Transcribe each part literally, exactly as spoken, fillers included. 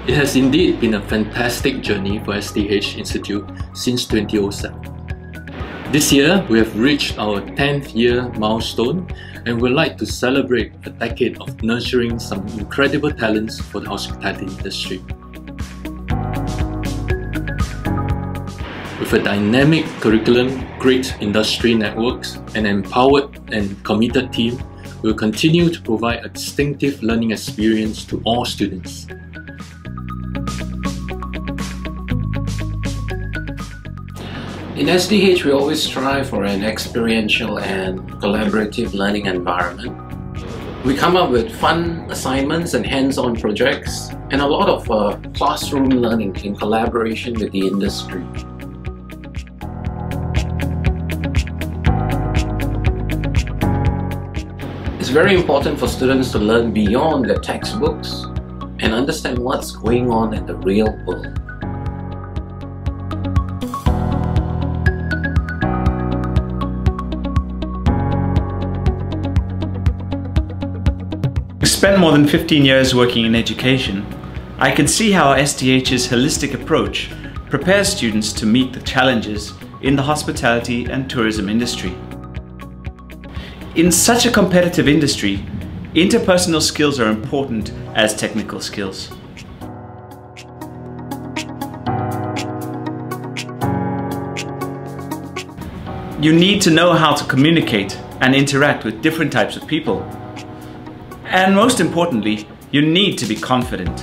It has indeed been a fantastic journey for S D H Institute since twenty oh seven. This year, we have reached our tenth year milestone and would like to celebrate a decade of nurturing some incredible talents for the hospitality industry. With a dynamic curriculum, great industry networks, and an empowered and committed team, we will continue to provide a distinctive learning experience to all students. In S D H, we always strive for an experiential and collaborative learning environment. We come up with fun assignments and hands-on projects, and a lot of uh, classroom learning in collaboration with the industry. It's very important for students to learn beyond their textbooks and understand what's going on in the real world. Spent more than fifteen years working in education, I can see how S D H's holistic approach prepares students to meet the challenges in the hospitality and tourism industry. In such a competitive industry, interpersonal skills are important as technical skills. You need to know how to communicate and interact with different types of people. And most importantly, you need to be confident.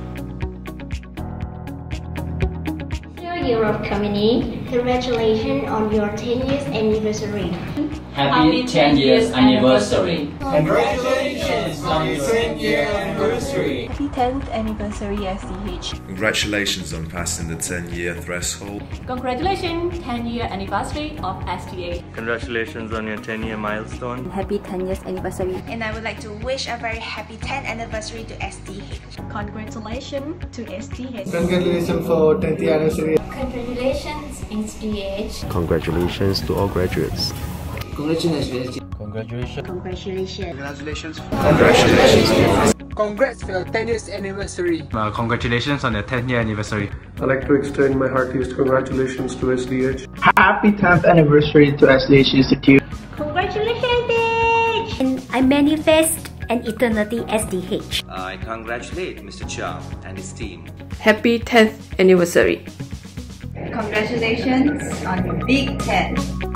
Dear Europe Committee, congratulations on your ten years anniversary. Happy ten years anniversary! Congratulations on your ten year anniversary! Happy tenth anniversary S D H! Congratulations on passing the ten year threshold. Congratulations ten year anniversary of S D H! Congratulations on your ten year milestone. Happy ten years anniversary! And I would like to wish a very happy tenth anniversary to S D H. Congratulations to S D H! Congratulations for tenth year anniversary! Congratulations S D H! Congratulations to all graduates! Congratulations! Congratulations! Congratulations! Congratulations! Congratulations! Congrats for your ten years anniversary! Uh, congratulations on your ten year anniversary! I'd like to extend my heartiest congratulations to S D H. Happy tenth anniversary to S D H Institute! Congratulations S D H! And I manifest an eternity S D H. I congratulate Mister Chow and his team. Happy tenth anniversary! Congratulations on your big ten!